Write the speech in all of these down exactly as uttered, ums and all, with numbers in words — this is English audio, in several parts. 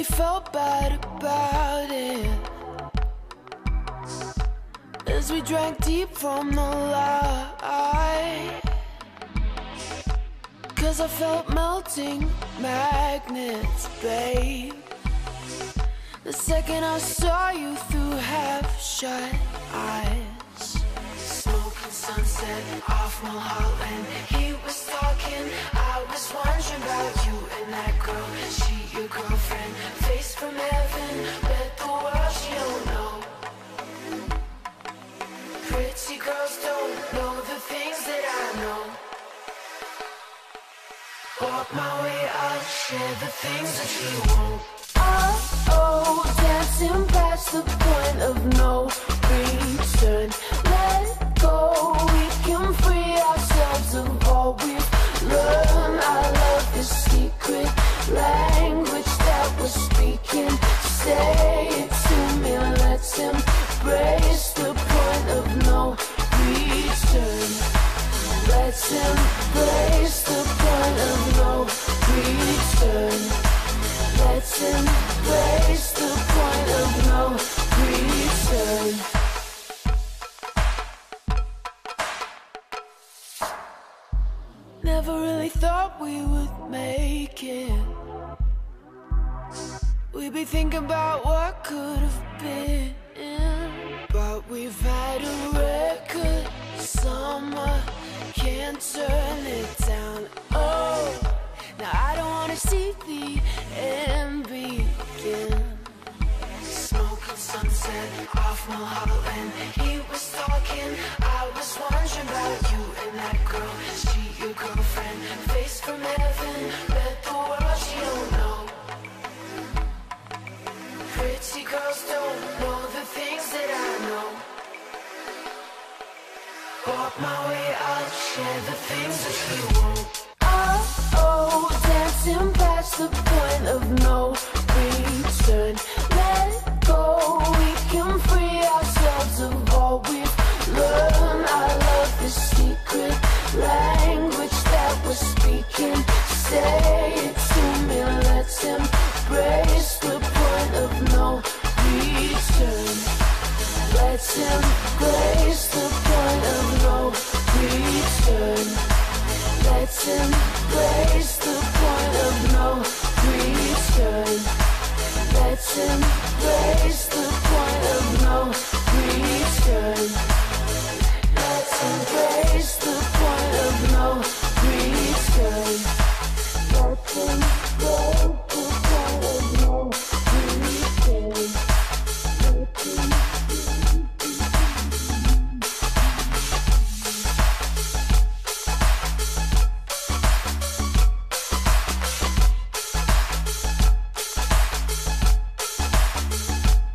really felt bad about it as we drank deep from the light. Cause I felt melting magnets, babe, the second I saw you through half-shut eyes. Smoking sunset off Mulholland, he was talking, I was wondering about you and that girl. She your girlfriend, face from heaven, bet the world she don't know. Pretty girls don't know the things that I know. Walk my way, I'll share the things that she won't. Oh, dancing past the point of no return. Let go, we can free ourselves of all we've learned. I love the secret language that we're speaking. Say it to me, let's embrace the point of no return. Let's embrace the point of no return. Let's embrace the point of no return. Never really thought we would make it. We'd be thinking about what could have been, but we've had a record summer, can't turn it down. Oh, now I don't wanna see the end begin. Smoking sunset off Mulholland, he was talking, I was wondering about you and that girl. She your girlfriend, face from heaven, bet the world she don't know. Pretty girls don't know the things that I know. Walk my way, I'll share the things that she won't. Oh, dancing past the point of no return. Let go, we can free ourselves of all we've learned. I love the secret language that we're speaking. Say it to me, let's embrace the point of no return. Let's embrace the point of no return. Let's embrace the point of no return. Let's embrace the point of no return. Let's embrace the point of no return. Let's embrace the point of no return. Let's embrace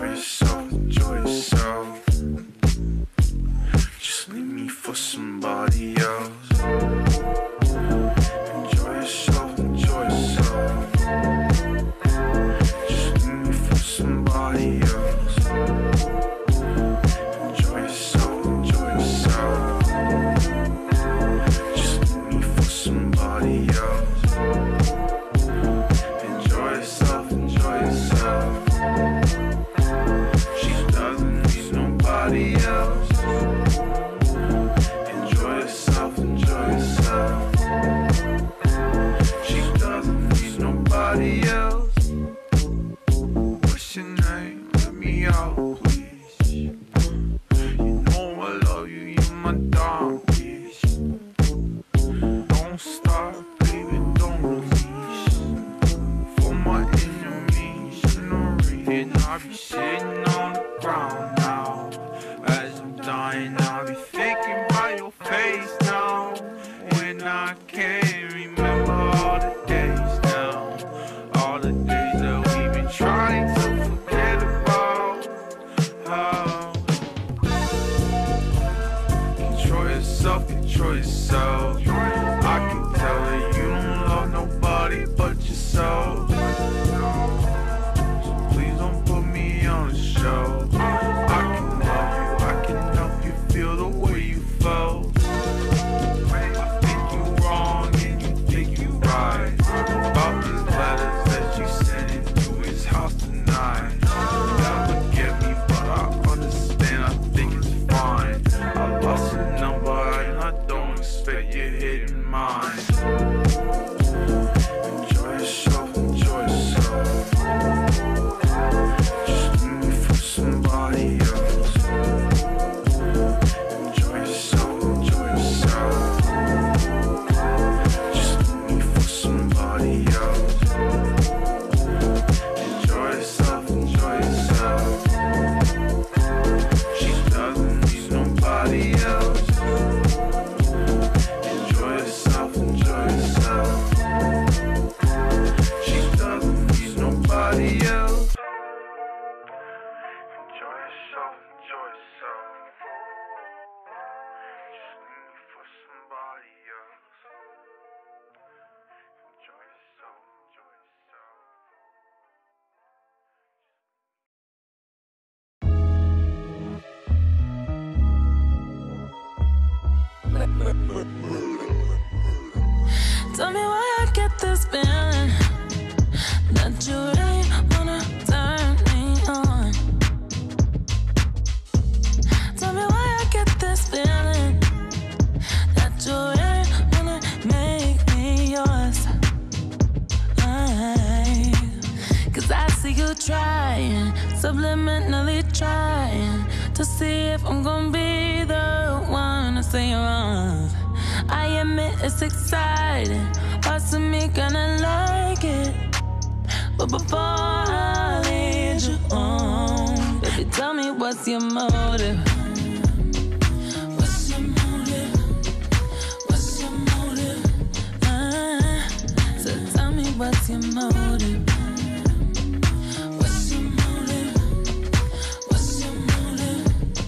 Enjoy yourself, enjoy yourself. Just leave me for somebody else. Enjoy yourself, enjoy yourself. Just leave me for somebody else. Enjoy yourself, enjoy yourself. Just leave me for somebody else. Enjoy yourself, enjoy yourself. She doesn't need nobody else. Enjoy yourself, enjoy yourself. She doesn't need nobody else. What's your name? Let me out, please. You know I love you, you're my dog, bitch. Don't stop, baby, don't release. For my enemies, you know, reading, I'll be sitting on the ground now. As I'm dying, I'll be thinking about your face now. When I can't remember all the days now. All the days that we've been trying to forget about. Oh. Control yourself, control yourself. I can tell that you don't love nobody but yourself. So please don't put me on a show. I can love you, I can help you feel the way you felt. I think you wrong and you think you right about these letters that you sent into his house tonight. Never get me, but I understand, I think it's fine. I lost your number and I don't expect you hitting mine. Enjoy yourself, enjoy yourself. Just leave me for somebody else. Enjoy yourself, enjoy yourself. Just leave me for somebody else. Enjoy yourself, enjoy yourself. She doesn't need nobody else. Enjoy yourself, enjoy yourself. She doesn't need nobody else. Enjoy yourself, enjoy yourself. Just leave me for somebody else. Enjoy yourself, enjoy yourself. Tell me why I get this feeling that you really wanna turn me on. Tell me why I get this feeling that you really wanna make me yours. I, Cause I see you trying, subliminally trying to see if I'm gonna be the one to say you're wrong. I admit it's exciting, parts of me gonna like it. But before I lead you on, baby, tell me what's your motive? What's your motive? What's your motive? Ah, so tell me what's your motive? What's your motive? What's your motive?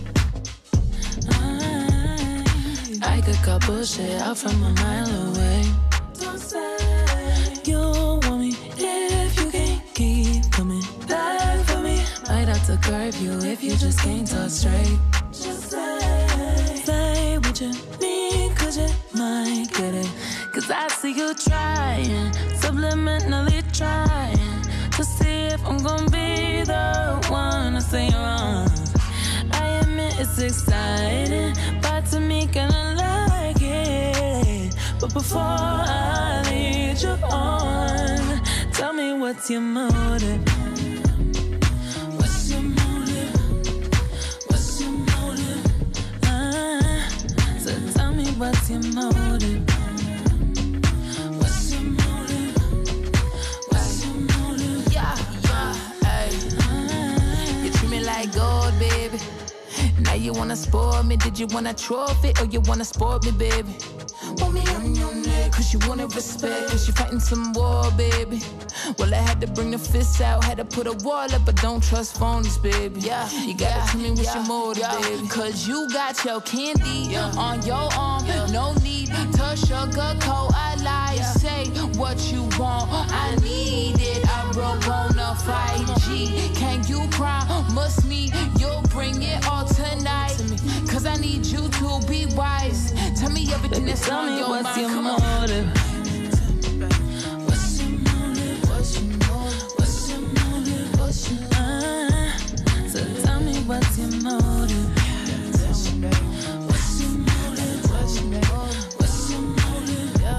Ah, I could cut bullshit out from a mile away. Don't say you want me if you can't keep coming back for me. Might have to curb you if you just can't talk straight. Just say, say what you mean, cause you might get it. Cause I see you trying, subliminally trying to see if I'm gonna be the one to say you're wrong. I admit it's exciting, but to me gonna like it. But before I lead you on, tell me what's your motive? What's your motive? What's your motive? Ah, so tell me what's your motive? What's your motive? What's your motive? Yeah, yeah, hey. You treat me like gold, baby. Now you wanna spoil me? Did you want a trophy or you wanna sport me, baby? Want me on your neck? Cause cause she wanted respect, cause she fighting some war, baby. Well, I had to bring the fists out, had to put a wall up, but don't trust phonies, baby. Yeah, you gotta yeah, tell me what's yeah, your motive, yeah. baby. Cause you got your candy yeah. on your arm, yeah. no need to sugarcoat. I lie, yeah. say what you want, I need it. I broke on a five G. Can you promise me you'll bring it all tonight? Cause I need you to be wise. Tell me everything that's on your mind. Your motive? What's your motive? What's your motive? What's your motive? What's your motive? Uh, so tell me what's your motive? What's your motive? What's your motive? What's your motive? What's your motive? Yeah.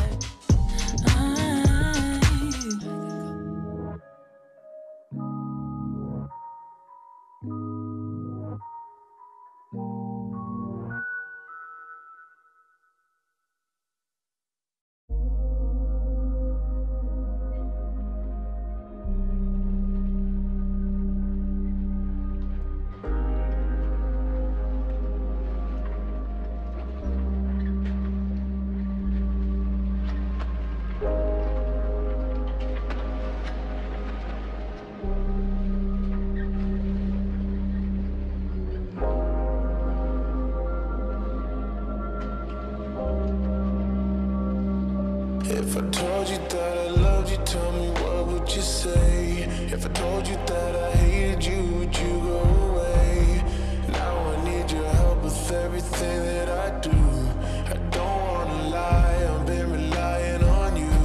If I told you that I loved you, tell me what would you say? If I told you that I hated you, would you go away? Now I need your help with everything that I do. I don't wanna lie, I've been relying on you.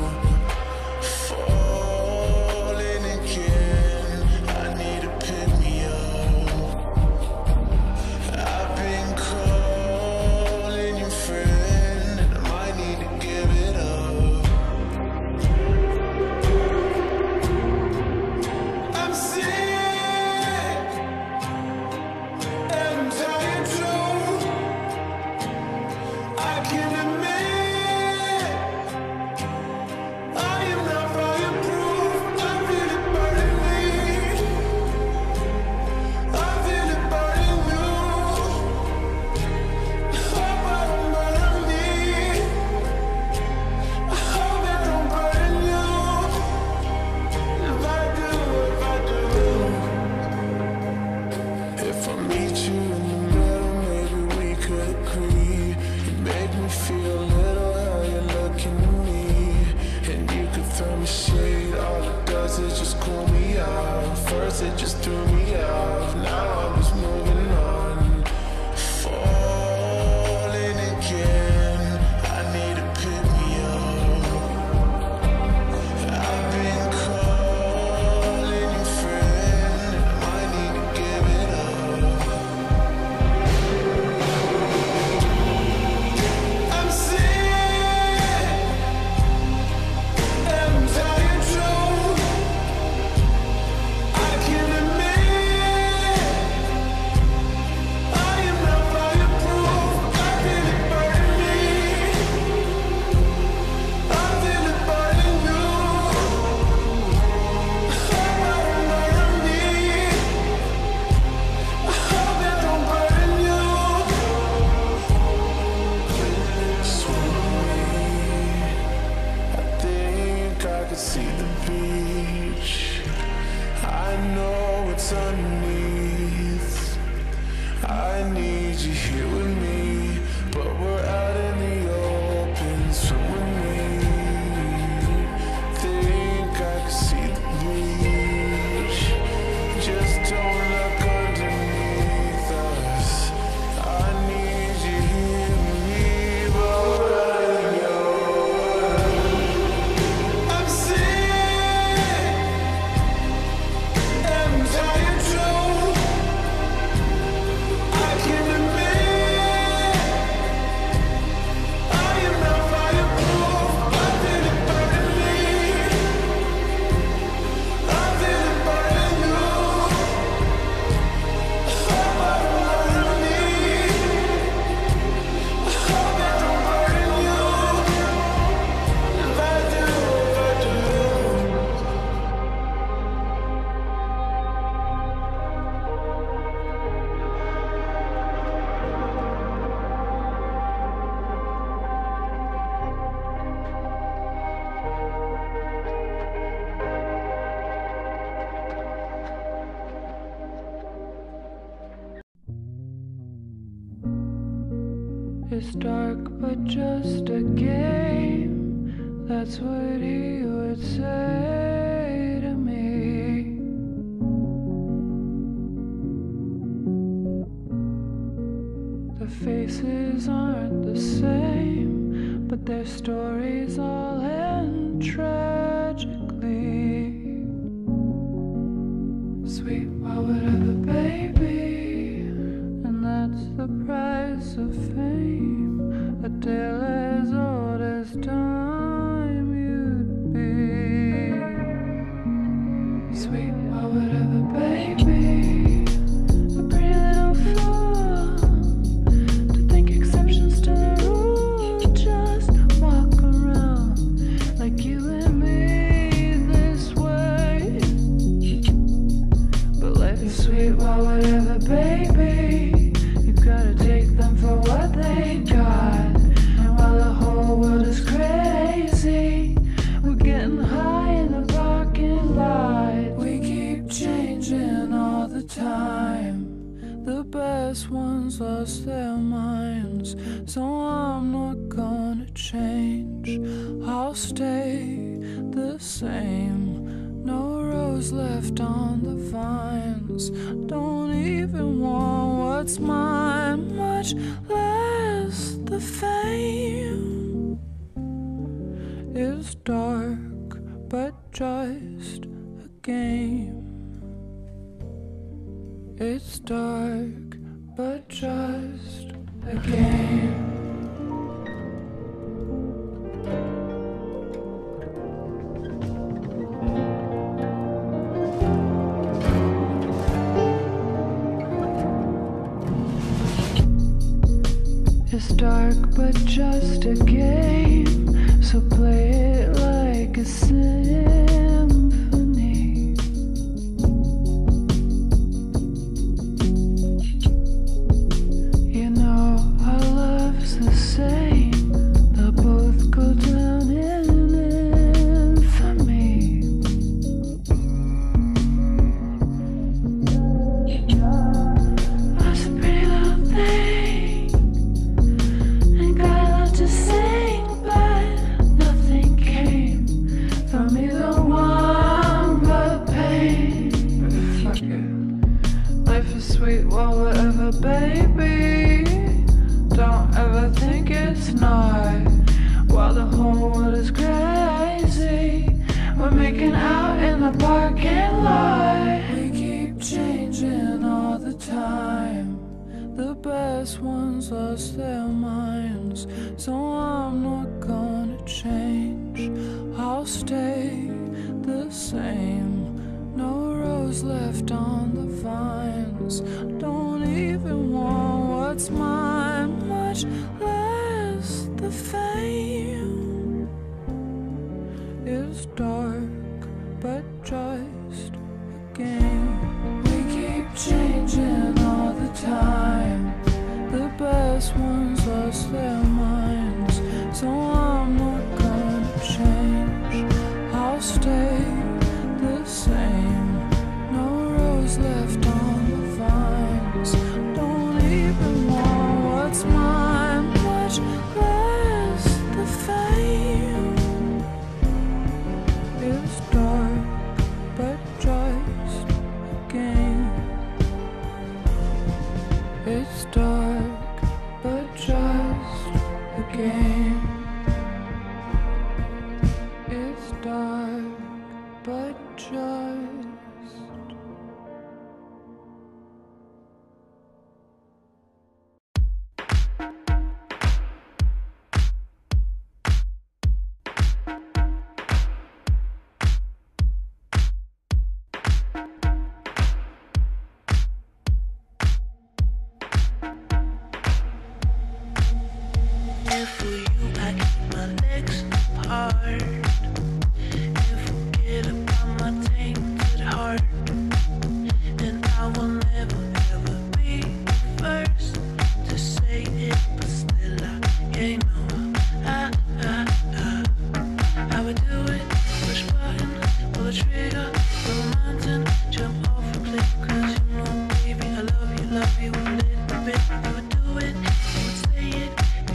Falling again, I need to pick me up. I've been calling your friend, and I might need to give it up. It just threw me off. Now I'm just moving on. Falling again, I need to pick me up. I've been calling your friend, and I might need to give it up. I'm sick, I'm tired too. See the beach, I know it's underneath. I need you here with me, but we're out in the open, swim with me. Think I can see the beach, just don't look underneath us. I need you here with me, but we're out in the open. I'm tired too. I can't admit It's dark but just a game. That's what he would say to me. The faces aren't the same, but their stories all end tragically. Sweet, why whatever, baby. And that's the price of fame. A tale as old as time you'd be. Sweet, why whatever, baby. A pretty little fool to think exceptions to the rule. Just walk around like you and me this way. But life is sweet, why whatever, baby. You gotta take them for what they got. And while the whole world is crazy, we're getting high in the parking lot. We keep changing all the time. The best ones lost their minds, so I'm not gonna change. I'll stay the same. No rose left on the vines. Don't even want what's mine, much less the fame. It's dark, but just a game. It's dark, but just a game. It's dark, but just a game. So play it like a symphony. You know our love's the same. They'll both go down in infamy. That's a pretty little thing. And got a lot to sing, but nothing came from either one but pain. Fuck it. Life is sweet, well, whatever, baby. Don't ever think it's not. While the whole world is crazy, we're making out in the parking lot. We keep changing all the time. The best ones lost their minds, so I'm not gonna change. I'll stay the same. No rose left on the vines. Don't even want what's mine, much less the fame. It's dark, but just a game. We keep changing all the time. The best ones lost their minds, so I'm not gonna change. I'll stay the same. No rose left on the vines. Don't even want what's mine, much less the fame. It's dark, but just a game. It's dark, but just a game. It's dark, but just. If for you I keep my legs apart, and forget about my tainted heart, and I will never ever be the first to say it, but still I ain't know I, I, I, I would do it, push button, pull the trigger, go mountain, jump off a cliff, cause you know baby I love you, love you a little bit, you would do it, you would say it.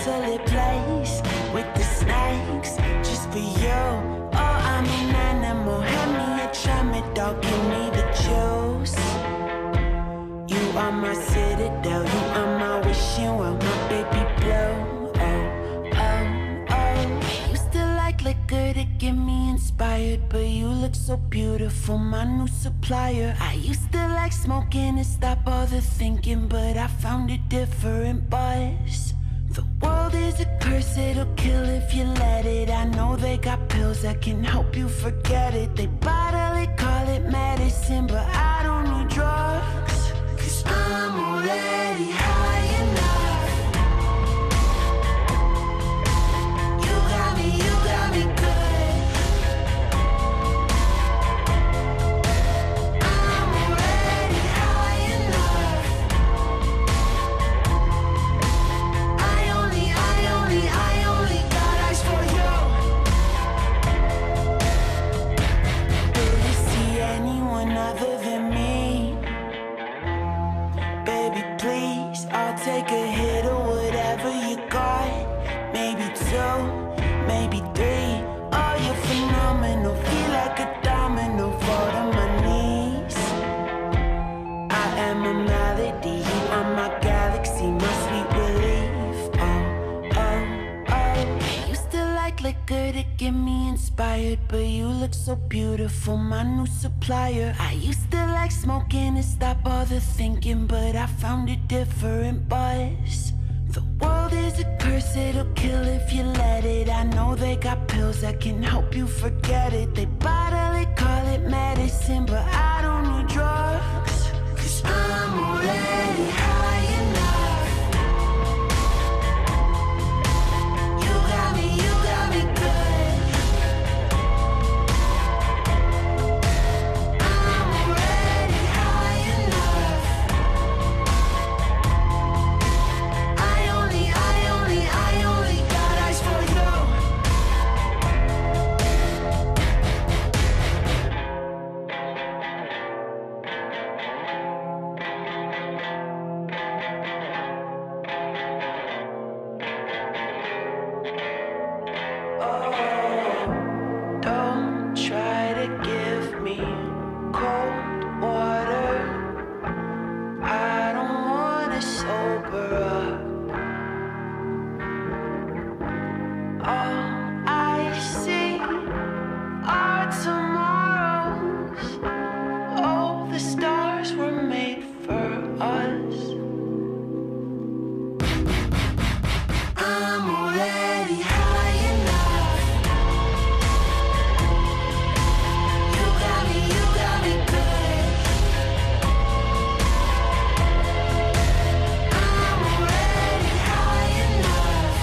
desolate place with the snakes, just for you. Oh, I'm an animal, hand me a charming dog, give me the juice. You are my citadel, you are my wishing well, my baby blue. Oh, oh, oh. You still like liquor to get me inspired, but you look so beautiful, my new supplier. I used to like smoking to stop all the thinking, but I found a different buzz. The world is a curse, it'll kill if you let it. I know they got pills that can help you forget it. They bodily call it medicine, but I don't need drugs, 'cause I'm already high enough. You got me, you got me good. I'm already high enough. I only, I only, I only got eyes for you. Will you see anyone other than me? Baby, please, I'll take a hit of whatever you got. Maybe two, maybe three. Oh, you're phenomenal, feel like a domino, fall to my knees. I am a melody, you are my galaxy, my sweet relief. Oh, oh, oh. You still like liquor to get me inspired, but you look so beautiful, my new supplier. I used to like smoking to stop all the thinking, but I found a different buzz. The world is a curse, it'll kill if you let it. I know they got pills that can help you forget it. They bodily call it medicine, but I don't need drugs, 'cause I'm already high enough. You got me, you got me good. I'm already high enough. I only, I only, I only got eyes for you. Don't try to give me cold water. I don't wanna sober up. All I see are tomorrows. Oh, the stars were made for us. I'm already high enough. You got me, you got me good. I'm already high enough.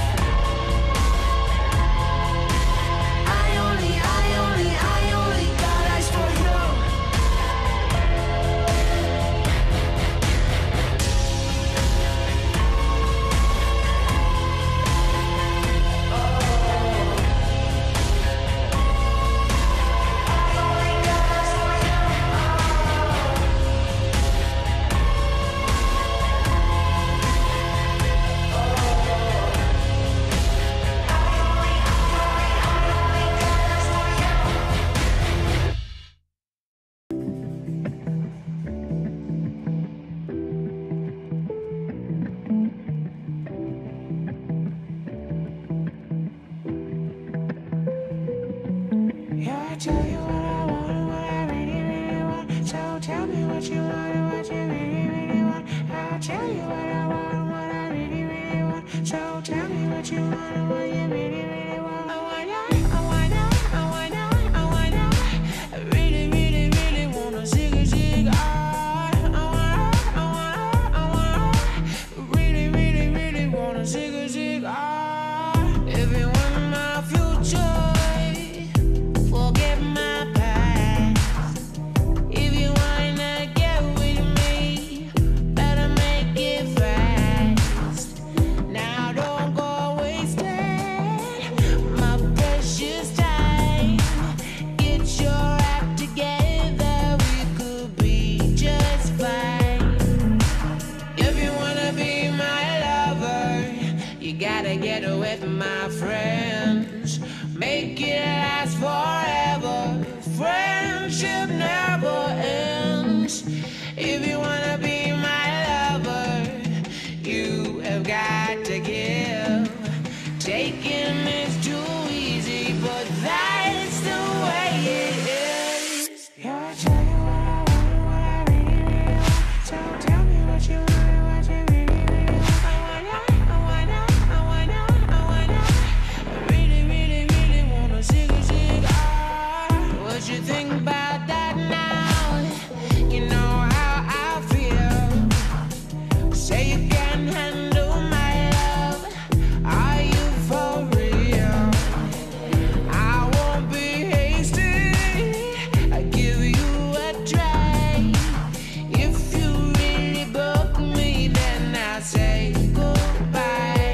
I only, I only, I only got eyes for you. Yeah, I tell you what I want and what I really, really want. So tell me what you want and what you really, really want. I'll tell you what I want and what I really, really want. So tell me what you want and what you really, really want. I want ya, I want ya, I want ya, I want ya. I really, really, really want a zigga zig. I, I want her, I want her, I want her. Really, really, really want a zigga zig. I, if you want my future, forget my past. If you wanna get with me, better make it fast. Now don't go wasted together with my friends. Make it last forever. Friendship never ends. If you wanna be my lover, you have got to give. Taking is too easy, but that's the way it is. Yeah, I tell you what I want, what I really, really want. So tell me what you want, what you really, really want. I wanna, I wanna, I wanna, I wanna. I really, really, really wanna zig a zig ah. What you think about that now? You know how I feel. Say you can handle my love. Are you for real? I won't be hasty. I give you a try. If you really book me, then I'll say goodbye.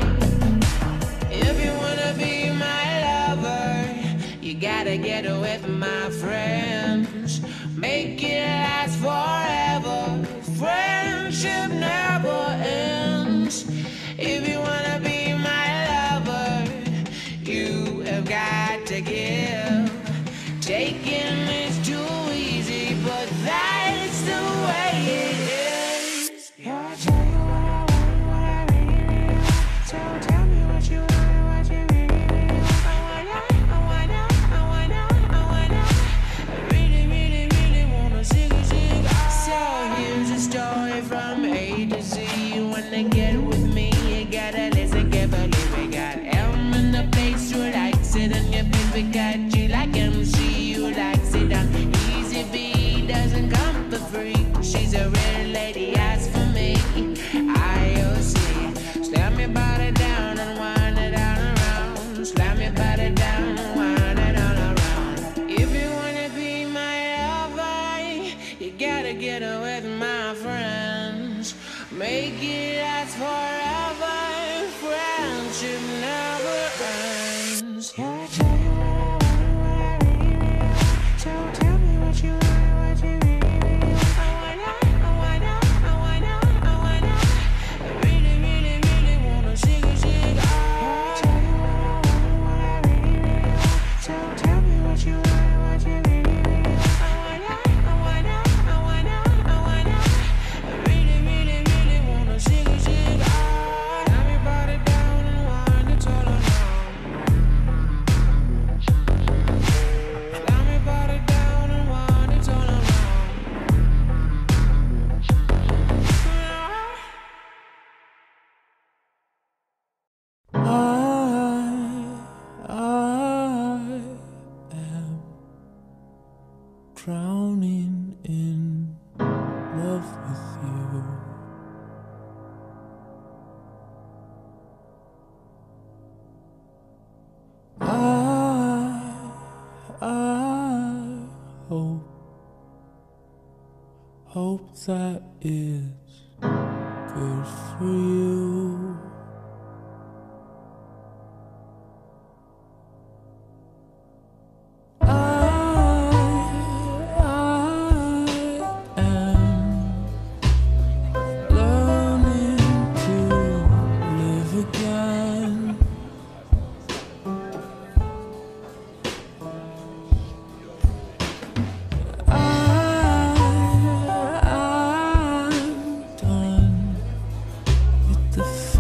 If you wanna be my lover, you gotta get with my friends. Make it last forever. Friendship never ends. If you wanna be my lover, you have got to give. Taking is too easy, but that's the way it is. Yeah, I tell you what I want, what I really, really want. So tell me what you want, what you really, really want. I wanna, I wanna, I wanna, I wanna. I really, really, really wanna zig a zig ah. So here's a story from A to Z. You wanna get with me, you gotta listen carefully. We got M in the place who likes it, and your baby got you like M C, you likes it. And Easy B doesn't come for free. She's a real lady, ask for me. I O C, slam your body down and wind it on around. Slam your body down and wind it on around. If you wanna be my lover, you gotta get with my friends. Make it last forever. Friendship never ends. Yeah, I tell you what I want, what I really, really want. So tell me what you want, what you really, really want. I wanna, I wanna, I wanna, I wanna. I really, really, really wanna zig a zig ah. Yeah, I tell you what I want, what I really, really want. So tell me what you want, what you really, really want. I wanna, I wanna, I wanna, I wanna. I really, really, really wanna zig a zig ah. Slam your body down and wind it all around. Slam your body down and wind it all around. I, I am drowning in love with you. I, I hope, hope that it's good for you. The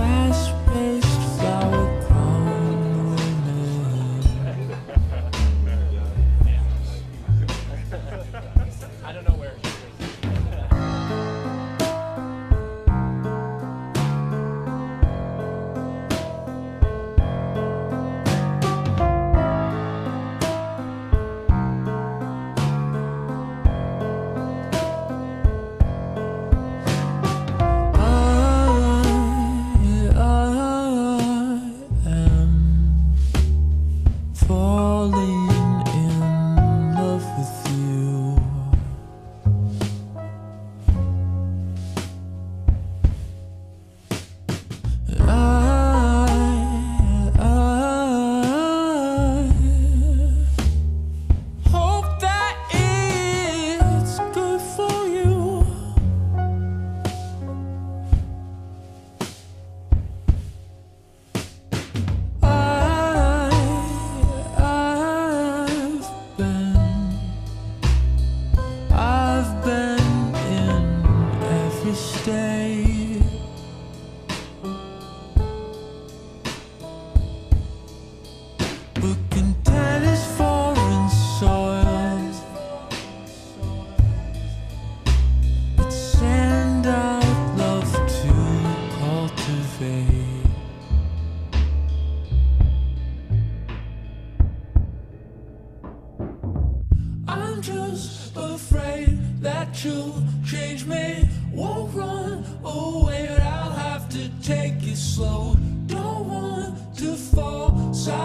just afraid that you'll change me. Won't run away, but I'll have to take it slow. Don't want to fall silent.